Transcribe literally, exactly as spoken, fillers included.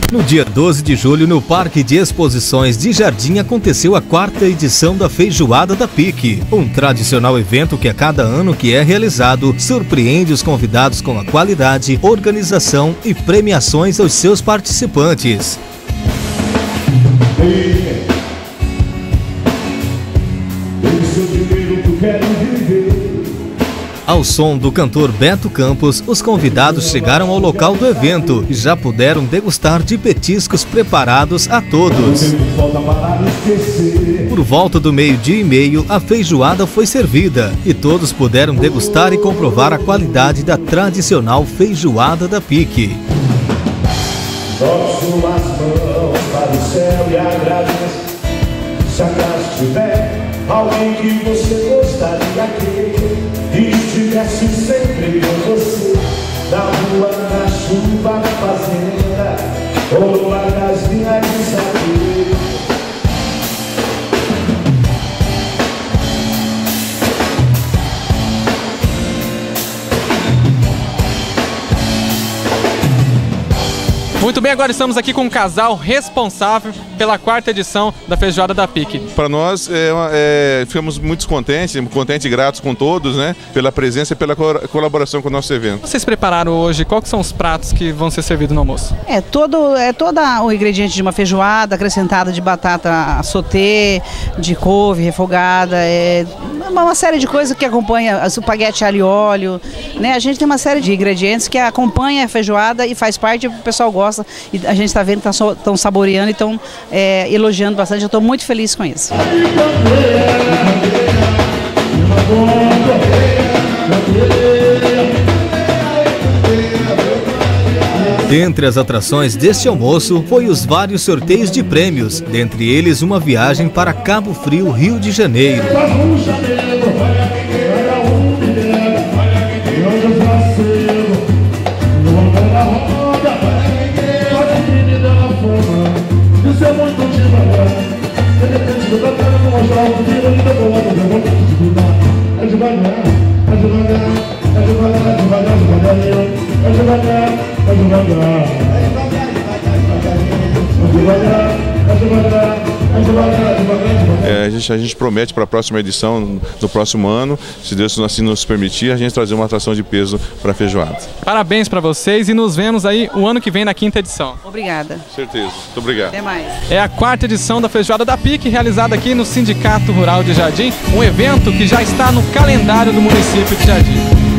No dia doze de julho, no Parque de Exposições de Jardim, aconteceu a quarta edição da Feijoada da Pique, um tradicional evento que a cada ano que é realizado, surpreende os convidados com a qualidade, organização e premiações aos seus participantes. Ao som do cantor Beto Campos, os convidados chegaram ao local do evento e já puderam degustar de petiscos preparados a todos. Por volta do meio-dia e meio, a feijoada foi servida e todos puderam degustar e comprovar a qualidade da tradicional Feijoada da Pique. Jogue suas mãos para o céu e agradeça. Se acaso tiver alguém que você gostaria que estivesse sempre com você, na rua, na chuva, na fazenda, ou na casinha de saber. Muito bem, agora estamos aqui com um casal responsável pela quarta edição da Feijoada da Pique. Para nós, é, é, ficamos muito contentes, contentes e gratos com todos, né? Pela presença e pela colaboração com o nosso evento. Vocês prepararam hoje, quais são os pratos que vão ser servidos no almoço? É todo é todo o ingrediente de uma feijoada, acrescentada de batata sauté, de couve refogada, é uma série de coisas que acompanha, espaguete alho e óleo, né? A gente tem uma série de ingredientes que acompanha a feijoada e faz parte, o pessoal gosta. E a gente está vendo que estão saboreando e estão é, elogiando bastante. Eu estou muito feliz com isso. Dentre as atrações deste almoço foi os vários sorteios de prêmios, dentre eles uma viagem para Cabo Frio, Rio de Janeiro. É, a, gente, a gente promete para a próxima edição, no próximo ano, se Deus assim nos permitir, a gente trazer uma atração de peso para a feijoada. Parabéns para vocês e nos vemos aí o ano que vem na quinta edição. Obrigada. Certeza. Muito obrigado. Até mais. É a quarta edição da Feijoada da Pique, realizada aqui no Sindicato Rural de Jardim, um evento que já está no calendário do município de Jardim.